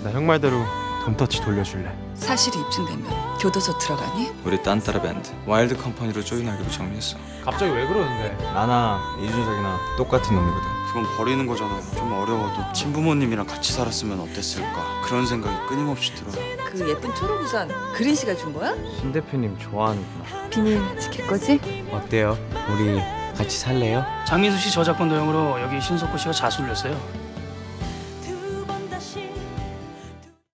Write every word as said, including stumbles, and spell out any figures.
나 형 말대로 덤터치 돌려줄래. 사실이 입증되면 교도소 들어가니? 우리 딴따라 밴드 와일드 컴퍼니로 조인하기로 정리했어. 갑자기 왜 그러는데? 나나 이준석이나 똑같은 놈이거든. 그건 버리는 거잖아요. 좀 어려워도 친부모님이랑 같이 살았으면 어땠을까 그런 생각이 끊임없이 들어요. 그 예쁜 초록 우산 그린 씨가 준 거야? 신 대표님 좋아하는구나. 비밀 지킬 거지? 어때요? 우리 같이 살래요? 장민수 씨 저작권 도용으로 여기 신석구 씨가 자수를 냈어요.